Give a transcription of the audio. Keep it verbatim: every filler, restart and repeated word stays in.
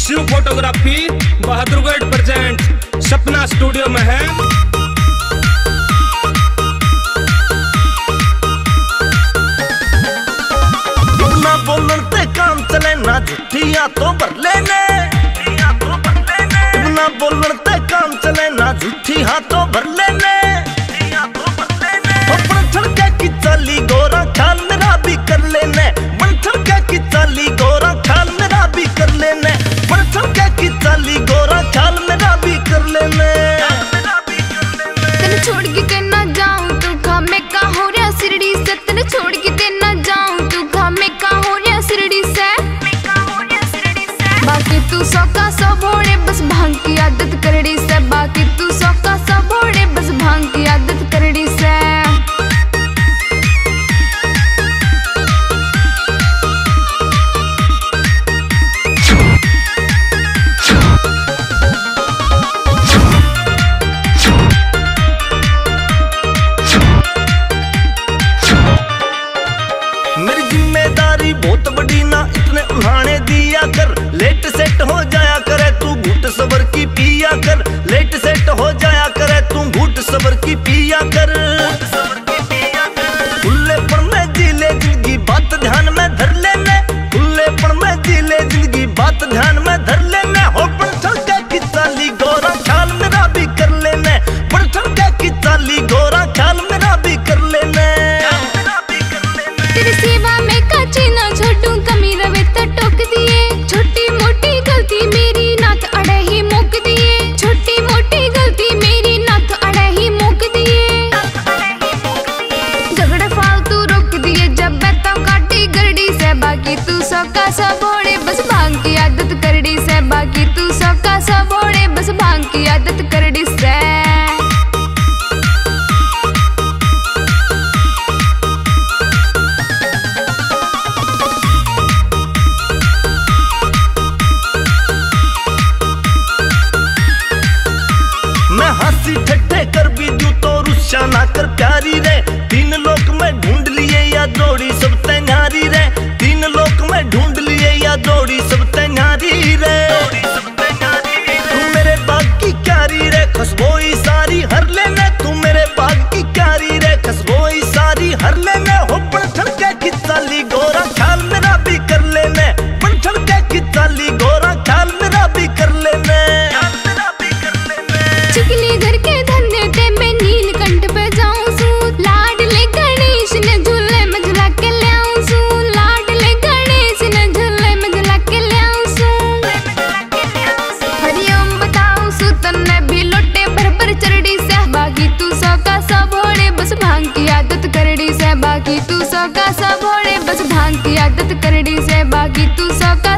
Shiv photography Bahadurgarh present Sapna studio में है। ना बोलन ते काम चले ना झूठिया तो भर लेने, ना बोलन ते काम चले ना झूठी हाथों भर लेने। छड़के की चाली गोरा ख्याल मेरा भी कर लेने, बन छड़के की चाली गोरा ख्याल मेरा भी कर लेने, बन छड़के की चाली गोरा ख्याल मेरा भी कर लेने। तेने छोड़ के ते ना जाऊं तू खामे का हो रहा शिरडी से, तेने छोड़ के ते ना जाऊं तू खामे का हो रहा शिरडी से। बाकी तू सौ का सौ भोड़े बस भांग की आदत करड़ी से, बाकी तू सौ का सौ भोड़े बस भांग की आदत करड़ी से। मेरी जिम्मेदारी बहुत बड़ी ना इतने उल्हाने दिया कर, लेट सेट हो जाया करे तू घूट सबर की पिया कर, लेट सेट हो जाया करे तू घूट सबर की पिया कर। खुलेपन में जी ले जिंदगी बात ध्यान में धर लेने, खुलेपन में जी ले जिंदगी बात ध्यान में धर लेने। हो बढ़ छड़के की चाली गोरा ख्याल मेरा भी कर लेने, बढ़ छड़के की चाली गोरा ख्याल मेरा भी कर लेने। तेरी सेवा में काची ना छोटू कमी रवे तो टोक दिए, छोटी मोटी गलती मेरी नाथ अड़े ही मोक दिए, छोटी मोटी गलती मेरी नाथ अड़े ही मोक दिए। झगड़े फालतू रोक दिए जब मैं तो काटी गरडी से, बाकी तू सौ का सौ भोड़े बस भांग की आदत करड़ी से, बाकी तू सौ का सौ भोड़े बस भांग की आदत करड़ी से। हंसी ठट्ठे कर भी दूं तो रुस्सा ना कर प्यारी रे, तीन लोक में ढूंढ लिए या जोड़ी सब तैयारी रे, तीन लोक में ढूंढ लिए या जोड़ी सब तैयारी रे। तू मेरे बाग की क्यारी रे खुशबोई सारी हर लेने, तू मेरे बाग की क्यारी रे खुशबोई सारी हर लेने। हो बढ़ छड़के की चाली गोरा ख्याल मेरा भी कर लेने, बढ़ छड़के की चाली गोरा ख्याल मेरा भी कर लेने। चिकली घर के धंधे ते मैं नीलकंठ पे जाऊं सू, लाडले गणेश ने झूले में झुला के ले आऊं सू, लाडले गणेश ने झूले में झुला के ले आऊं सू। हरिओम बताऊं सू तन्ने भी लोटे भर भर चरड़ी से, बाकी तू सौ का सौ भोड़े बस भांग की आदत करड़ी से, बाकी तू सौ का सौ भोड़े बस भांग की आदत करड़ी से, बाकी तू सौ का